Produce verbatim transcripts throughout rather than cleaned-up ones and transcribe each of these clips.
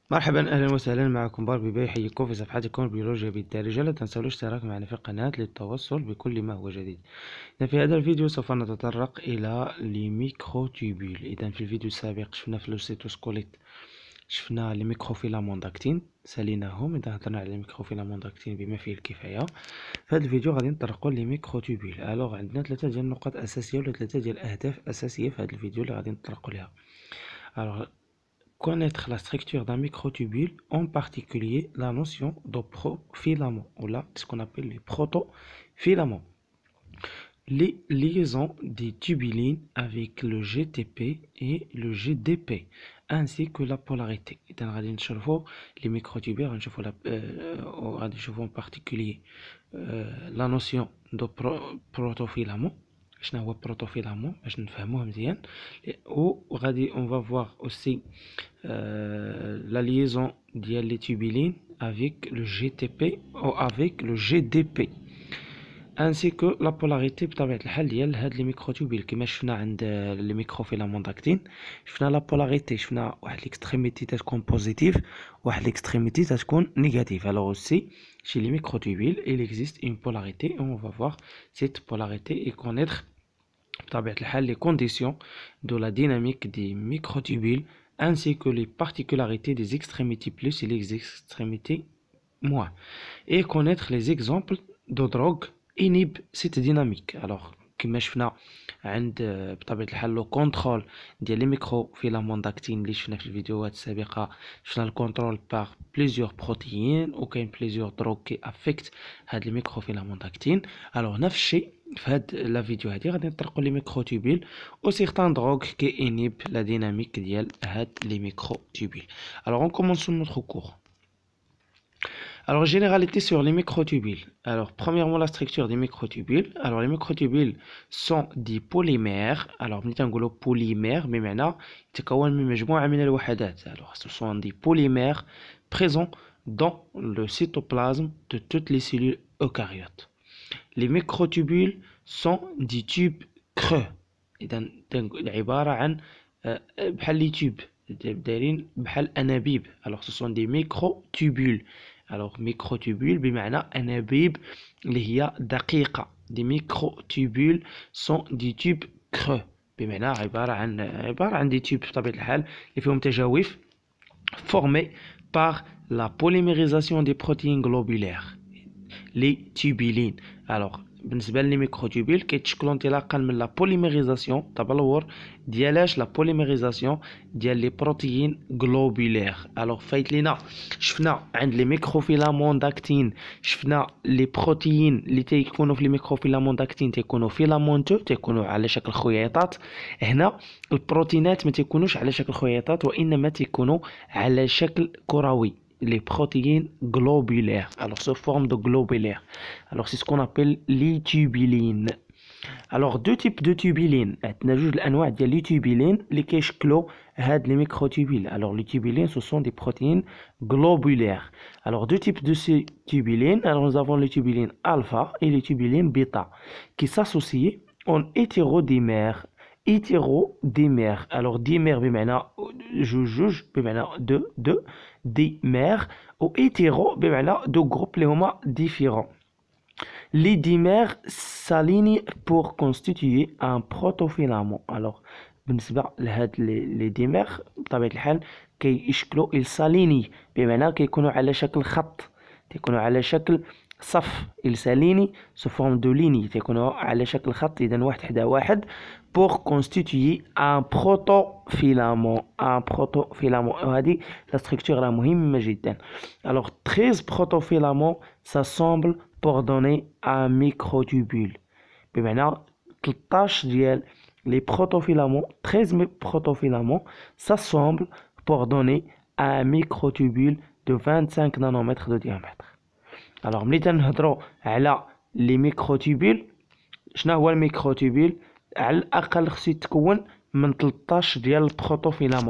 مرحبا، اهلا وسهلا معكم باربي باي. يحييكم في صفحتكم البيولوجيا بالدارجة. لا تنسوا الاشتراك معنا في القناة للتوصل بكل ما هو جديد. إذا في هذا الفيديو سوف نتطرق الى لي ميكروتوبول. اذا في الفيديو السابق شفنا في السيتوسكوليت، شفنا لي ميكروفيلامون داكتين ساليناهم. اذا هضرنا على الميكروفيلامون داكتين بما فيه الكفاية، في هذا الفيديو غادي نطرقوا لي ميكروتوبول. الوغ عندنا ثلاثة ديال النقاط اساسية ولا ثلاثة ديال الاهداف اساسية في هذا الفيديو اللي غادي نطرقوا لها. الوغ connaître la structure d'un microtubule, en particulier la notion de profilament, ou là ce qu'on appelle les protofilaments. Les liaisons des tubulines avec le G T P et le G D P, ainsi que la polarité. Et on va voir les microtubules, on va voir en particulier euh, la notion de pro protofilament. شنو هو بروتوفيلامون باش نفهموه مزيان. وغادي on va voir aussi euh, la liaison ديال لي تيبولين avec le G T P ou avec le G D P ainsi que la polarité بطبيعة الحال ديال هاد لي ميكروتوبول. كما شفنا عند لي ميكروفيلامون داكتين شفنا لا بولاريتي، شفنا واحد ليكستريميتي تكون بوزيتيف واحد ليكستريميتي تكون نيجاتيف. alors aussi chez les microtubules il existe une polarité et on va voir cette polarité et connaître بطبيعة الحال les conditions de la dynamique des microtubules ainsi que les particularités des extrémités plus et les extrémités moins, et connaître les exemples de drogues inhibent cette dynamique. alors كما شفنا عند بطبيعة الحال لو كونترول ديال لي ميكروفيلامون داكتين اللي شفنا في الفيديوهات السابقة، شفنا الكونترول باغ بليزيور بروتيين وكاين بليزيور دروغ كي افكت هاد لي ميكروفيلامون داكتين. الوغ نفس الشيء في هاد لا فيديو هادي غادي نطرقوا لي ميكروتوبول و سيغتان دروغ كي انيب لا ديناميك ديال هاد لي ميكروتوبول. alors on commence notre cours. Alors, généralité sur les microtubules. Alors, premièrement, la structure des microtubules. Alors, les microtubules sont des polymères. Alors, nous avons polymères, mais maintenant, alors, ce sont des polymères présents dans le cytoplasme de toutes les cellules eucaryotes. Les microtubules sont des tubes creux. عبارة عن بحال لي تيوب دايرين بحال أنابيب. alors ce sont des microtubules. alors microtubules بمعنى أنابيب اللي هي دقيقة. des microtubules sont des tubes creux بمعنى عبارة عن عبارة عن des tubes بطبيعة الحال اللي فيهم تجاويف formés par la polymérisation des protéines globulaires les tubulines. alors بالنسبه لي ميكروتوبول كيتشكلوا انطلاقا من لا بوليميريزاسيون تبلور ديالاش لا بوليميريزاسيون ديال لي بروتيين غلوبولير. الوغ فايت لينا شفنا عند لي ميكروفيلامون داكتين شفنا لي بروتيين اللي تيكونوا في لي ميكروفيلامون داكتين تيكونوا فيلامونتو تيكونوا على شكل خياطات. هنا البروتينات ما تيكونوش على شكل خياطات وانما تيكونوا على شكل كروي. les protéines globulaires, alors sous forme de globulaire. Alors c'est ce qu'on appelle les tubulines. alors deux types de tubulines. عندنا جوج الانواع ديال les tubulines اللي كيشكلوا هاد les microtubules. alors les tubulines ce sont des protéines globulaires. alors deux types de ces tubulines. alors nous avons les tubulines alpha et les tubulines bêta qui s'associent en hétérodimères. hétérodimères. alors dimère بمعنى جوج جوج بمعنى deux deux dimères ou hétéro بمعنى deux groupes اللي هما différents. les dimères s'alignent pour constituer un protofilament. alors بالنسبة لهاد les dimères بطبيعة الحال كيشكلوا ils s'alignent بمعنى كيكونوا على شكل خط، كيكونوا على شكل صف. ils s'alignent sous forme de ligne تيكونوا على شكل خط. إذا واحد حدا واحد pour constituer un protofilament. un protofilament وهذه la structure راه مهمة جدا. alors treize protofilaments s'assemblent pour donner un microtubule بمعنى ثلاثطاش ديال les protofilaments treize protofilaments s'assemblent pour donner un microtubule de vingt-cinq nanomètres de diamètre. alors ملي تنهضروا على لي ميكروتوبول شنو هو الميكروتوبول؟ على الاقل خصو يتكون من ثلاثطاش ديال البروتوفيلامون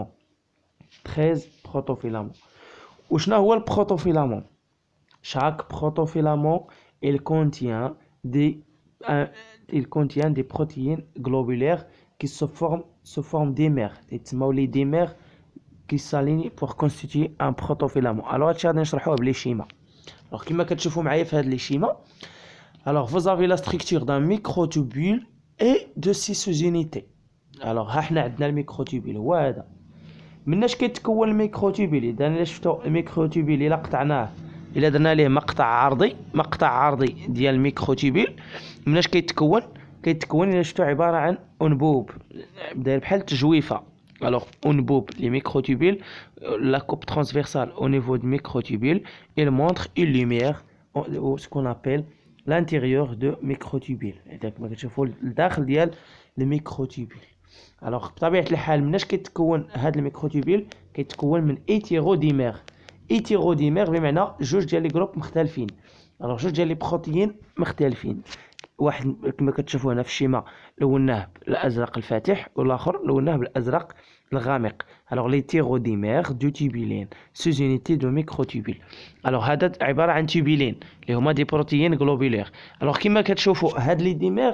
treize بروتوفيلامون. وشنو هو البروتوفيلامون؟ chaque protofilamment il contient des un, il contient des protéines globulaires qui se forment sous forme dimères. تسموا لي ديمير qui s'alignent pour constituer un protofilament. Alors هادشي غادي نشرحوه بلي شيما. Alors كما كتشوفوا معايا في هاد لي شيما. Alors vous avez la structure d'un microtubule et de ses sous-unités. Alors ها حنا عندنا الميكروتوبيل هو هذا. مناش كيتكون الميكروتوبيل؟ اذا الا شفتوا الميكروتوبيل الا قطعناه، الا درنا ليه مقطع عرضي، مقطع عرضي ديال الميكروتوبيل، مناش كيتكون؟ كيتكون الا شفتوا عباره عن انبوب داير بحال التجويفه. Alors انبوب لي ميكروتوبيل، la coupe transversale au niveau du microtubule, il montre une lumière ou ce qu'on appelle l'intérieur de microtubule. اذا كما كتشوفوا الداخل ديال الميكروتوبيل. alors بطبيعه الحال مناش كيتكون هاد الميكروتوبيل؟ كيتكون من ايتيروديمير. ايتيروديمير بمعنى جوج ديال لي جروب مختلفين. alors جوج ديال لي بروتيين مختلفين، واحد كما كتشوفوا هنا في الشيما لوناه بالازرق الفاتح والاخر لوناه بالازرق الغامق. alors les thyrodimères du tubulin sous unité de microtubule. alors هذا عباره عن توبولين اللي هما دي بروتيين غلوبولير. alors كما كتشوفوا هاد لي ديمير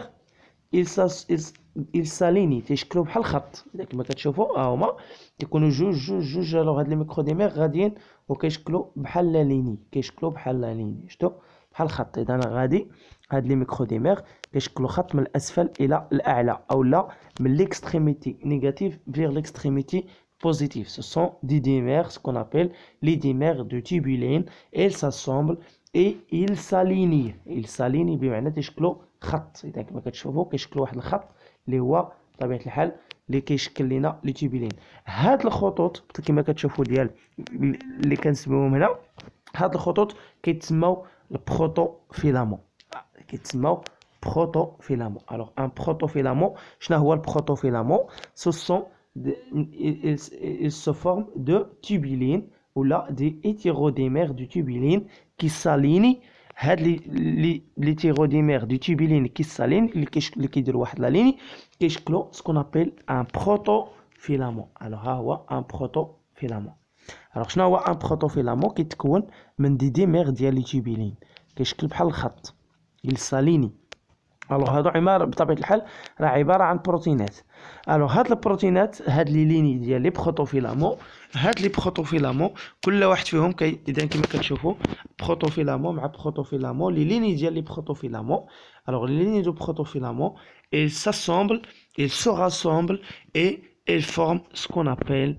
il s'aligne تيشكلوا بحال الخط. اذا كما كتشوفوا ها هما كيكونوا جوج جوج جوج. alors هاد لي ميكروديمير غاديين وكيشكلوا بحال لا ليني، كيشكلوا بحال لا ليني، شفتوا بحال الخط. اذا غادي هاد لي ميكروديمير كيشكلوا خط من الاسفل الى الاعلى او لا من l'extrémité négative vers l'extrémité positive. ce sont des dimères, ce qu'on appelle les dimères de tubulin. elles s'assemblent et ils s'alignent. ils s'alignent بمعنى تيشكلوا خط. اذا كما كتشوفوا كيشكلوا واحد الخط اللي هو بطبيعه الحال اللي كيشكل لنا لي تيبولين. هاد الخطوط كما كتشوفوا ديال اللي كنسميوهم هنا، هاد الخطوط كيتسموا البروتوفيلامون، كيتسموا بروتوفيلامون. alors un protofilament شنو هو البروتوفيلامون؟ ce sont ils se forment de tubulines ou là des hétérodimères du tubulin qui s'alignent. هاد لي لي لي تيروديمير دو تيبولين كي سالين اللي اللي كيديروا واحد لا ليني كيشكلوا سكون ابيل ان بروتوفيلامون. الوغ ها هو ان بروتوفيلامون. الوغ شنو هو ان بروتوفيلامون؟ كيتكون من دي ديمير ديال لي تيبولين، كيشكل بحال الخط يلساليني. الوغ هادو عباره بطبيعه الحال راه عباره عن بروتينات. الوغ هاد البروتينات هاد لي ليني ديال لي بروتوفيلامون، هاد لي بروتوفيلامون كل واحد فيهم كي اذا كما كتشوفوا بروتوفيلامون مع بروتوفيلامون لي ليني ديال لي بروتوفيلامون. الوغ لي ليني دو بروتوفيلامون ils s'assemblent, ils se rassemblent et ils forment ce qu'on appelle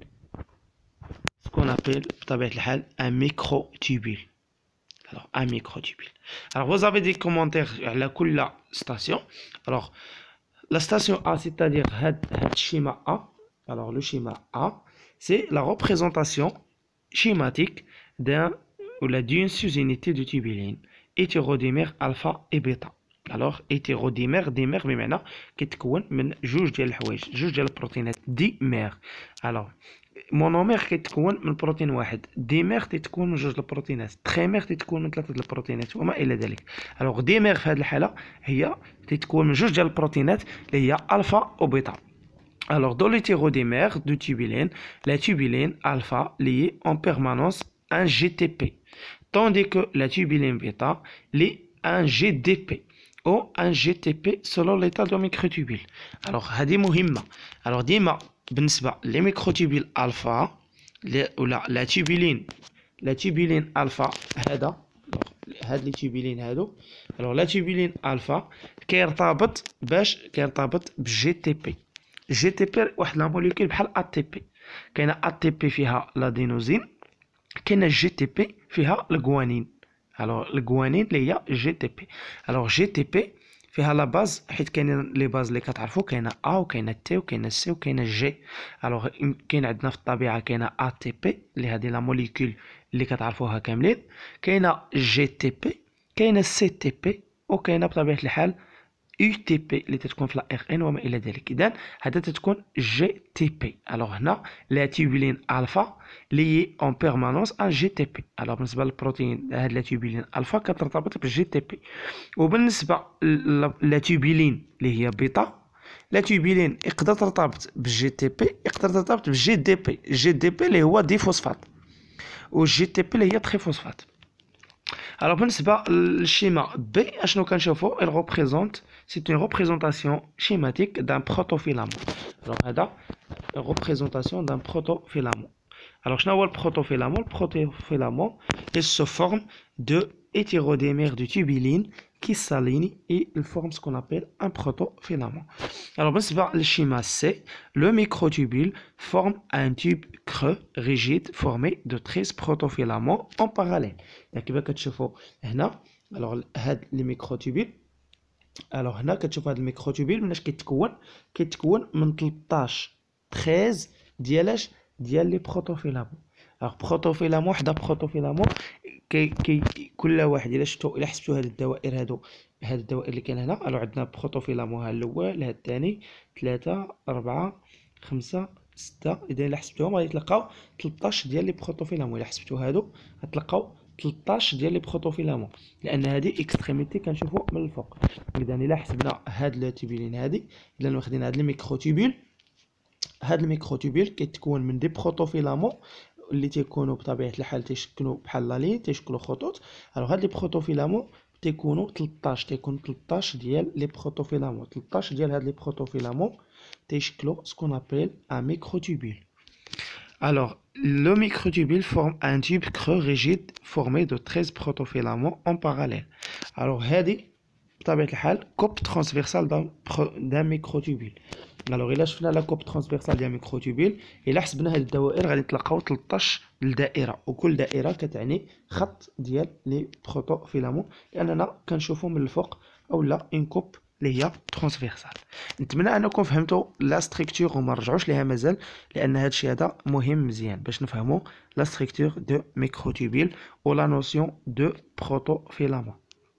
ce qu'on appelle بطبيعه الحال un microtubule. alors un microtubule. alors vous avez des commentaires على كل station. alors la station A, c'est-à-dire le schéma A. alors le schéma A, c'est la représentation schématique d'un ou la d'une sous-unité de tubulin hétérodimère alpha et bêta. alors hétérodimère dimère بمعنى كيتكون من جوج ديال الحوايج، جوج ديال البروتينات ديمير. alors مونومير كيتكون من بروتين واحد، ديمير تيتكون من جوج البروتينات، تريمير تيتكون من ثلاثه البروتينات وما الى ذلك. alors ديمير في هذه الحاله هي تيتكون من جوج ديال البروتينات اللي هي الفا وبيتا. alors dans l'hétérodimère du tubulin, la tubuline alpha liée en permanence un G T P, tandis que la tubuline bêta lie un G D P ou un G T P selon l'état de microtubule. alors هذه مهمه. alors ديما بالنسبه لي ميكروتوبيل الفا ولا لا تيبولين، لا تيبولين الفا هذا هاد لي تيبولين هادو. الوغ لا تيبولين الفا كيرتبط باش كيرتبط بالجي تي بي. جي تي بي واحد لا موليكول بحال ا تي بي. كاينه ا تي بي فيها لادينوزين، كاينه جي تي بي فيها الغوانين. الوغ الغوانين اللي هي جي تي بي. الوغ جي تي بي فيها لا باز، حيت كاينين لي باز اللي كتعرفوا كاينه ا وكاينه تي وكاينه سي وكاينه جي. الوغ كاين عندنا في الطبيعه كاينه ا تي بي اللي هذه لا موليكول اللي كتعرفوها كاملين، كاينه جي تي بي، كاينه سي تي بي، وكاينه بطبيعه الحال يو تي بي اللي تتكون في لا ار ان وما الى ذلك. اذا هذا تتكون جي تي بي. الوغ هنا لا تيبولين الفا لي اون بيرمانونس ان جي تي بي. الوغ بالنسبه للبروتين هاد لا تيبولين الفا كترتبط بالجي تي بي. وبالنسبه لا تيبولين اللي هي بيتا، لا تيبولين يقدر ترتبط بالجي تي بي، يقدر ترتبط بالجي دي بي. جي دي بي اللي هو دي فوسفات، والجي تي بي اللي هي تري فوسفات. Alors بالنسبة للشيما B اشنو كنشوفو؟ il représente c'est une représentation schématique d'un protofilament. alors هذا représentation d'un protofilament. Alors, شنو هو البروتوفيلامون؟ البروتوفيلامون il se forme de hétérodémères de tubulines qui s'alignent et il forme ce qu'on appelle un protofilament. Alors, بالنسبة للشيما C, le microtubule forme un tube creux rigide formé de treize protofilaments en parallèle. يعني كيما كتشوفوا هنا. alors هاد لي ميكروتوبيل alors هنا كتشوفوا هاد الميكروتوبيل مناش كيتكون كيتكون من ثلاثطاش تreize ديالاش ديال لي بروتوفيلامون. alors بروتوفيلامون وحده بروتوفيلامون كي كي كل واحد الا شفتو الا حسبتو هاد الدوائر هادو هاد الدوائر اللي كاين هنا. alors عندنا بروتوفيلامون ها الاول ها الثاني ثلاثة أربعة خمسة ستة. اذا الا حسبتوهم غادي تلقاو ثلاثطاش ديال لي بروتوفيلامون. الا حسبتو هادو غتلقاو ثلاثطاش ديال لي بروتوفيلامون لان هذه اكستريميتي كنشوفوا من الفوق. اذا الا حسبنا هاد لو تيبولين هادي الا واخدين هاد الميكروتوبيل هاد الميكروتوبيل كيتكون من دي بروتوفيلامون اللي تيكونوا بطبيعه الحال تيشكلوا بحال لالين تيشكلوا خطوط. alors هاد لي بروتوفيلامون تيكونوا ثلاثطاش تيكون ثلاثطاش ديال لي بروتوفيلامون ثلاثطاش ديال هاد لي بروتوفيلامون تيشكلوا سكون ابيل ان ميكروتوبيل. alors le microtubule forme un tube creux rigide formé de treize protofilaments en parallèle. alors هذه بطبيعه الحال كوب ترانسفيرسال d'un microtubule. alors الا شفنا لا كوب ترانسفيرسال ديال ميكروتوبيل الا حسبنا هاد الدوائر غادي تلقاو ثلاثطاش الدائره وكل دائره كتعني خط ديال لي بروتوفيلامون لاننا كنشوفوا من الفوق اولا اون كوب اللي هي ترانسفيرسال. نتمنى انكم فهمتوا لا ستركتور وما رجعوش ليها مازال لان هذا الشيء هذا مهم مزيان باش نفهموا لا ستركتور دو ميكروتوبيل و لا نوسيون دو بروتوفيلامون.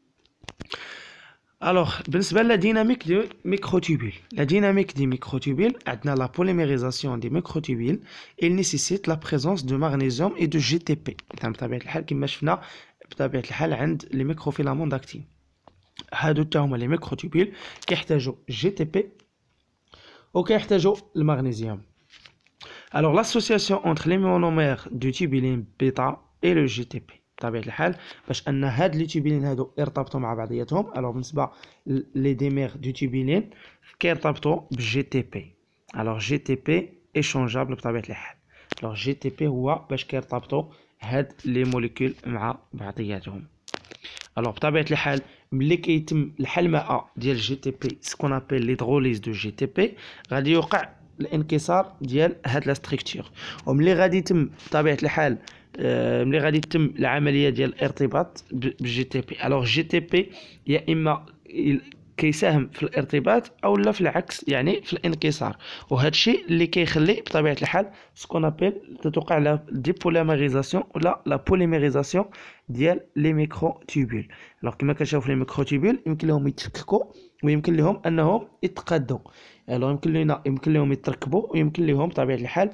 alors بالنسبه لا ديناميك دو ميكروتوبيل لا ديناميك دي ميكروتوبيل عندنا لا بوليميريزاسيون دي ميكروتوبيل il nécessite la présence de magnésium et de G T P. اذا بطبيعه الحال كما شفنا بطبيعه الحال عند لي ميكروفيلامون داكتين هادو حتى هما لي ميكروتوبيل كيحتاجوا جي تي بي وكيحتاجوا المغنيسيوم. alors l'association entre les monomères du tubulin bêta et le G T P بطبيعه الحال باش ان هاد لي تيبولين هادو يرتبطوا مع بعضياتهم. alors بالنسبه لي ديمير دو تيبولين كيرتبطوا بالجي تي بي. alors جي تي بي ايشونجابل بطبيعه الحال. alors جي تي بي هو باش كيرتبطوا هاد لي موليكول مع بعضياتهم. alors بطبيعه الحال ملي كيتم الحلمه ديال جي تي بي سكون ابل ليدروليز دو جي تي بي غادي يوقع الانكسار ديال هاد لا ستركتور. وملي غادي يتم بطبيعه الحال ملي غادي يتم العمليه ديال الارتباط بالجي تي بي. alors جي تي بي يا اما كيساهم في الارتباط او لا في العكس يعني في الانكسار وهذا الشيء اللي كيخلي بطبيعه الحال سكون ابل تتوقع لا ديبوليميريزاسيون ولا لا بوليميريزاسيون ديال لي ميكروتوبيل. alors كما كنشوفوا لي ميكروتوبيل يمكن لهم يتفككوا ويمكن لهم انهم يتقادوا. alors يمكن لنا يمكن لهم يتركبوا ويمكن لهم بطبيعه الحال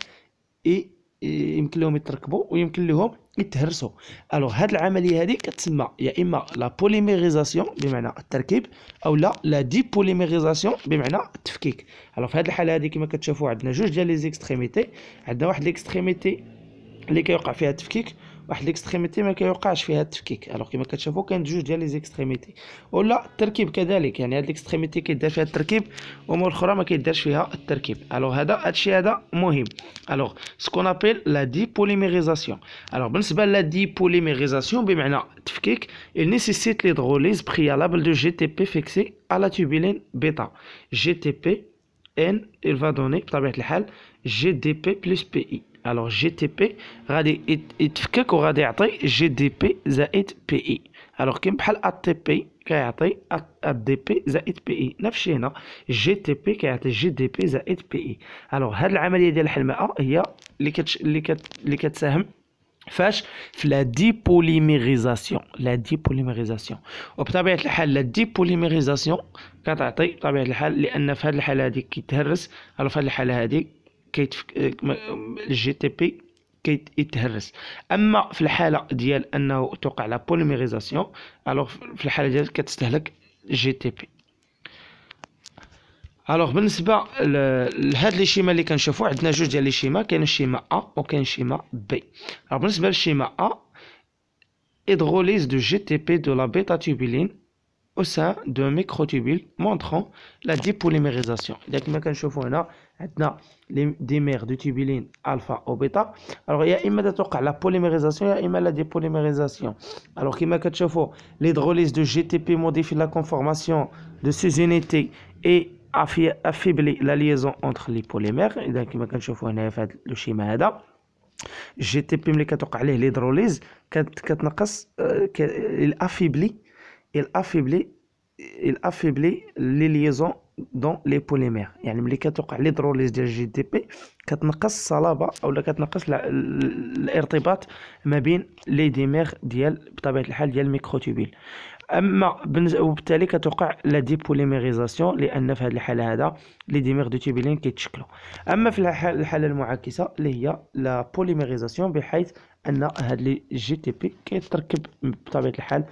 يمكن لهم يتركبوا ويمكن لهم يتهرسوا. alors هاد العمليه هذه كتسمى يا اما لا بوليميريزاسيون بمعنى التركيب او لا لا ديبوليميريزاسيون بمعنى التفكيك. alors في هاد الحاله هذه كما كتشوفوا عندنا جوج ديال لي زيكستريميتي. عندنا واحد ليكستريميتي اللي كيوقع فيها التفكيك واحد ليكستريميتي ما كيوقعش فيها التفكيك. alors كما كتشوفوا كاين جوج ديال لي زيكستريميتي ولا التركيب كذلك يعني هاد ليكستريميتي كيدار فيها التركيب ومور الاخرى ما كيدارش فيها التركيب. alors هذا هادشي هذا مهم. alors سكون ابل لا ديبوليميريزاسيون. alors بالنسبه لا ديبوليميريزاسيون بمعنى التفكيك il nécessite l'hydrolyse préalable de G T P fixé à la tubuline bêta. G T P N il va donner بطبيعه الحال G D P plus P I. alors جي تي بي غادي يتفكك وغادي يعطي جي دي بي زائد بي اي. alors كاين بحال ا تي بي كيعطي ا دي بي زائد بي اي نفس الشيء هنا جي تي بي كيعطي جي دي بي زائد بي اي. alors هاد العمليه ديال الحلمه هي اللي كتش... اللي كت... اللي كتساهم فاش في لا ديبوليميريزاسيون لا ديبوليميريزاسيون. وبطبيعه الحال لا ديبوليميريزاسيون كتعطي بطبيعه الحال لان في هاد الحاله هذه كيتهرس. alors في هاد الحاله هذه كيتفك الجي تي بي كيتهرس. اما في الحاله ديال انه توقع لا بوليميريزاسيون الوغ في الحاله ديال كتستهلك جي تي بي. الوغ بالنسبه لهاد لي شيما اللي كنشوفوا عندنا جوج ديال لي شيما كاين الشيما ا وكاين الشيما بي. الوغ بالنسبه للشيما ا hydrolyse de G T P de la bêta tubuline au sein d'un microtubule montrant la dépolymérisation. Donc, كما كنشوفوا هنا عندنا les dimères de tubulines alpha ou bêta. Alors, يا إما تتوقع la polymérisation يا إما la dépolymérisation. Alors, كما كتشوفوا l'hydrolyse de G T P modifie la conformation de ces unités et affaiblit la liaison entre les polymères. إذا كما كنشوفوا هنا في هذا الشيما هذا G T P ملي كتوقع عليه l'hydrolyse كتنقص il affaiblit il affaiblit il affaiblit les liaisons dans les polymères. يعني ملي كتوقع l'hydrolyse ديال جي تي بي كتنقص الصلابه اولا كتنقص الارتباط ما بين لي ديمير ديال بطبيعه الحال ديال الميكروتوبيل. اما وبالتالي كتوقع لا ديبوليميريزاسيون لان في هذه الحاله هذا لي ديمير دو تيبيلين كيتشكلوا. اما في الحاله المعاكسه اللي هي لا بوليميريزاسيون بحيث ان هاد لي جي تي بي كيتركب بطبيعه الحال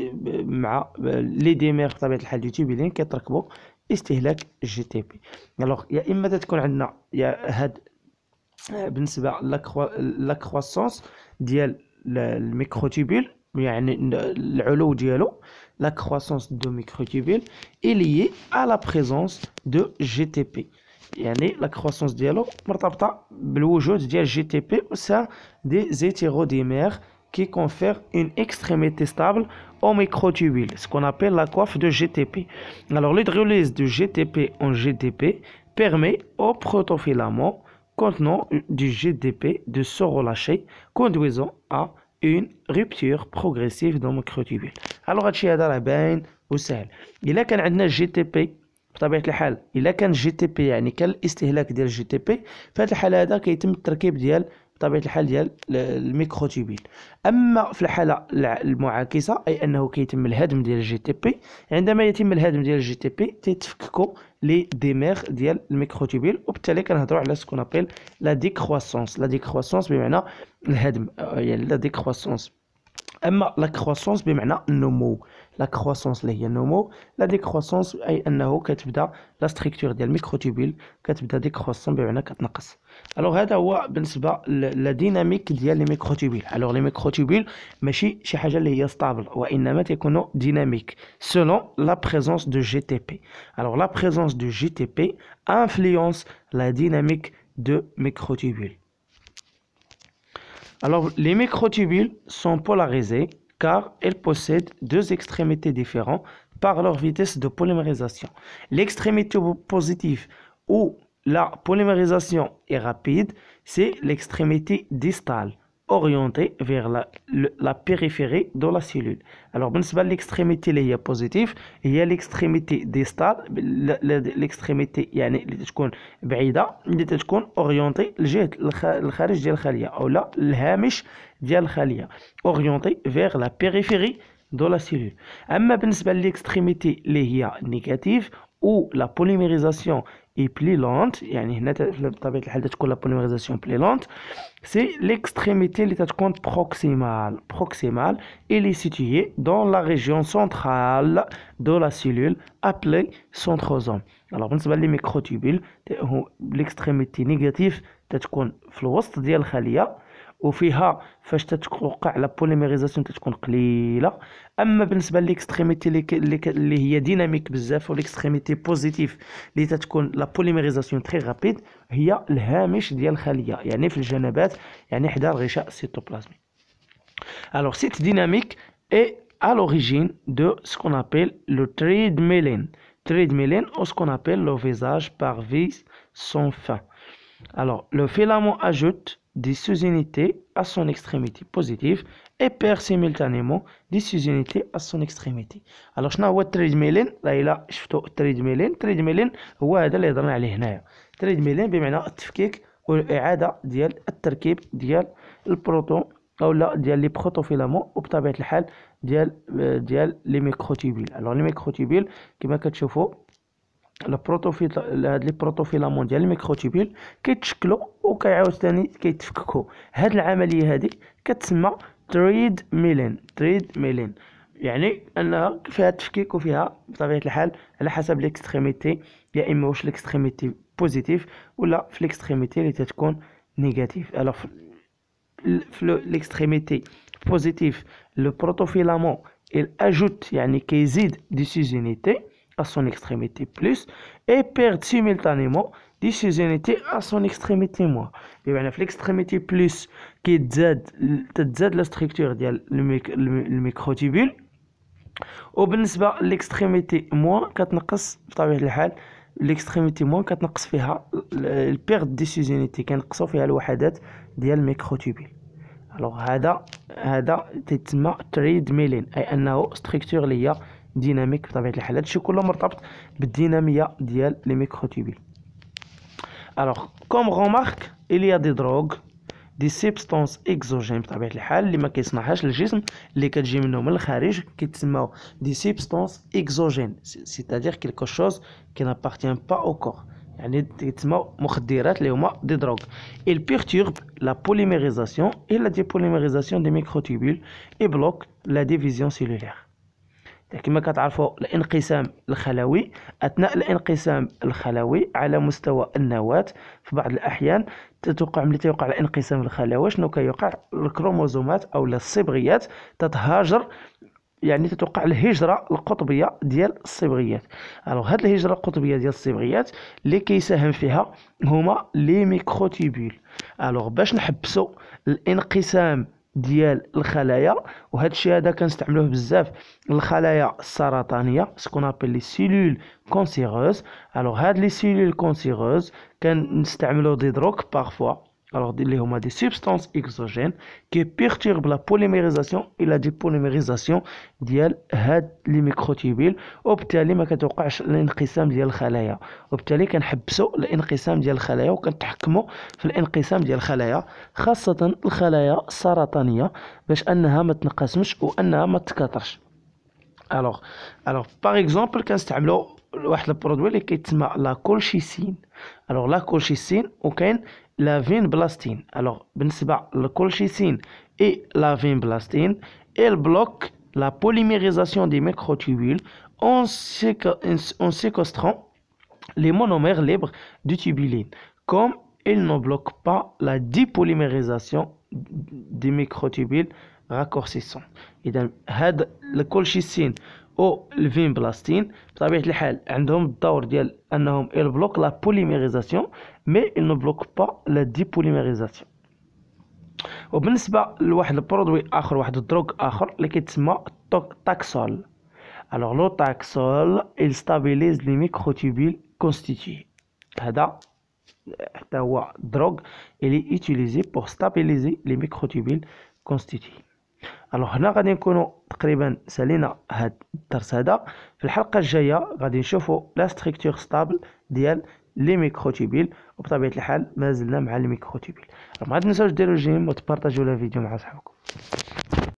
مع لي ديمير بطبيعه الحال دو تيبيلين كيتركبوا استهلاك جي تي بي. الوغ يا اما تكون عندنا يا هاد بالنسبه لا كرواسونس ديال الميكروتوبيل يعني العلو ديالو la croissance de microtubule est liée à la présence de G T P. يعني la croissance ديالو مرتبطة بالوجود ديال G T P au sein des hétérodimères qui confèrent une extrémité stable au microtubule, ce qu'on appelle la coiffe de G T P. Alors l'hydrolyse de G T P en G T P permet au protofilaments contenant du G T P de se relâcher, conduisant à une rupture progressive dans le microtubule. Alors هادشي هذا راه باين وسهل. الا كان عندنا جي تي بي بطبيعه الحال الا كان جي تي بي يعني كان الاستهلاك ديال جي تي بي في هذه الحاله هذا كيتم التركيب ديال بطبيعه الحال ديال الميكروتوبيل. اما في الحاله المعاكسه اي انه كيتم الهدم ديال الجي تي بي. عندما يتم الهدم ديال الجي تي بي تيتفككوا لي ديمير ديال الميكروتوبيل وبالتالي كنهضروا على سكون ابيل لا ديكرواسونس. لا ديكرواسونس بمعنى الهدم يعني لا ديكرواسونس. اما لا كرواسونس بمعنى النمو. لا كرواسونس اللي هي النمو. لا ديكرواسونس اي انه كتبدا لا ستركتور ديال الميكروتوبيل كتبدا ديكروسون بمعنى كتنقص. الوغ هذا هو بالنسبه لا ديناميك ديال لي ميكروتوبيل. الوغ لي ميكروتوبيل ماشي شي حاجه اللي هي ستابل وانما تيكونوا ديناميك selon la présence de G T P. Alors la présence de G T P influence la dynamique de microtubules. Alors, les microtubules sont polarisés car ils possèdent deux extrémités différentes par leur vitesse de polymérisation. L'extrémité positive où la polymérisation est rapide, c'est l'extrémité distale orientée vers la, la périphérie de la cellule. Alors, l'extrémité qui est positive, il y a l'extrémité distale, l'extrémité يعني اللي تكون بعيدة اللي تكون orientée لجهة الخارج ديال الخلية أو لا الهامش ديال الخلية orientée vers la périphérie de la cellule. أما بالنسبة l'extrémité اللي هي négative où la polymérisation est plus lente, يعني هنا بطبيعة الحال تكون la polymérisation plus lente, c'est l'extrémité اللي تكون proximale. Proximale, elle est située dans la région centrale de la cellule appelée centrosome. Alors بالنسبة لي ميكروتوبيل l'extrémité négative تتكون في الوسط ديال الخلية وفيها فاش تتوقع لا بوليميريزاسيون تتكون قليله. اما بالنسبه للاكستريميتي اللي هي ديناميك بزاف والاكستريميتي بوزيتيف اللي تتكون لا بوليميريزاسيون تري رابيد هي الهامش ديال الخليه يعني في الجنبات يعني حدا الغشاء السيتوبلازمي. Alors cette dynamique est à l'origine de ce qu'on appelle le trait de Mélène. Trait de Mélène ou ce qu'on appelle le visage par vis sans fin. Alors le filament ajoute des sous-unités à son extrémité positive et perd simultanément des sous-unités à son extrémité. Alors شنو هو التريد ميلين؟ راه الا شفتوا التريد ميلين التريد ميلين هو هذا اللي هضرنا عليه هنايا. التريد ميلين بمعنى التفكيك والاعاده ديال التركيب ديال البروتون او لا ديال لي بروتوفيلامون وبطبيعه الحال ديال ديال لي ميكروتوبيل. الوغ لي ميكروتوبيل كما كتشوفوا البروتوفيل هاد لي بروتوفيلامون ديال الميكروتوبيل كيتشكلوا وكيعاود ثاني كيتفككوا. هاد العمليه هذه كتسمى تريد ميلين. تريد ميلين يعني انها فيها تفكيك وفيها بطبيعه الحال على حسب ليكستريميتي يا اما واش ليكستريميتي بوزيتيف ولا في ليكستريميتي اللي تتكون نيجاتيف. الوغ في ليكستريميتي بوزيتيف لو بروتوفيلامون il ajoute يعني كيزيد دي سوزونيتي à son extrémité plus et perd simultanément دي سوزونيتي à son extrémité moins. بمعنى في l'extrémité plus كيتزاد تتزاد لا ستركتور ديال الميكروتوبول، وبالنسبه للاكستريميتي موان كتنقص بطبيعه الحال. الاكستريميتي موان كتنقص فيها البيرد دي سوزونيتي، كنقصوا فيها الوحدات ديال الميكروتوبول. الوغ هذا هذا تسمى تريد ميلين، اي انه ستركتور اللي هي ديناميك بطبيعه الحال. هادشي كله مرتبط بالديناميه ديال لي ميكروتوبول. الوغ كوم غومارك il y a des drogues دي سبستانس اكزوجين بطبيعه الحال اللي ما كيصنعهاش الجسم، اللي كتجي منه من الخارج، كيتسموا دي سبستانس اكزوجين، سيتادير كيلكو شوز كي نابارتيان با او كور، يعني كيتسموا مخدرات اللي هما دي دروغ. il perturbe la polymérisation et la dépolymérisation des microtubules et bloque la division cellulaire. كما كتعرفوا الانقسام الخلوي، اثناء الانقسام الخلوي على مستوى النواة في بعض الاحيان تتوقع ملي تيوقع الانقسام الخلوي شنو كيوقع؟ الكروموزومات او الصبغيات تتهاجر، يعني تتوقع الهجره القطبيه ديال الصبغيات. الوغ هاد الهجره القطبيه ديال الصبغيات اللي كيساهم فيها هما لي ميكروتوبول. الوغ باش نحبسوا الانقسام ديال الخلايا، وهذا الشيء هذا كنستعملوه بزاف الخلايا السرطانيه، سكون ابل لي سيلول كونسيروز. الوغ هاد لي سيلول كونسيروز كنستعملو دي دروك بارفوا، الوغ اللي هما دي سبستانس اكزوجين كي بيرتورب لا بوليميريزاسيون اي لا ديبوليميريزاسيون ديال هاد لي ميكروتوبول، وبالتالي ما كتوقعش الانقسام ديال الخلايا، وبالتالي كنحبسوا الانقسام ديال الخلايا وكنتحكموا في الانقسام ديال الخلايا، خاصه الخلايا السرطانيه، باش انها ما تنقسمش وانها ما تكاثرش. الوغ الوغ باغ اكزومبل كنستعملوا واحد البرودوي اللي كيتسمى لا كولشيسين. الوغ لا كولشيسين وكاين لا فين بلاستين. الوغ بالنسبه للكولشيسين اي لا فين بلاستين elle bloque la polymérisation des microtubules en, en séquestrant les monomères libres du tubuline, comme il ne bloque pas la dépolymérisation des microtubules raccourcissants. إذا هاد الكولشيسين او الفين بلاستين بطبيعه الحال عندهم الدور ديال انهم il bloque la polymérisation mais il ne bloque pas la dépolymérisation. وبالنسبه لواحد البرودوي اخر، واحد الدروغ اخر اللي كيتسمى تاكسول. الوغ لو تاكسول il stabilise les microtubules constitués. هذا حتى هو دروغ اللي utilisé pour stabiliser les microtubules constitués. الوغ هنا غادي نكونوا تقريبا سالينا هاد الدرس هذا. في الحلقه الجايه غادي نشوفوا لا ستركتور ستابل ديال لي ميكروتوبول، وبطبيعه الحال مازلنا مع لي ميكروتوبول. ما تنساوش ديروا جيم وتبارطاجيو لا فيديو مع صحابكم.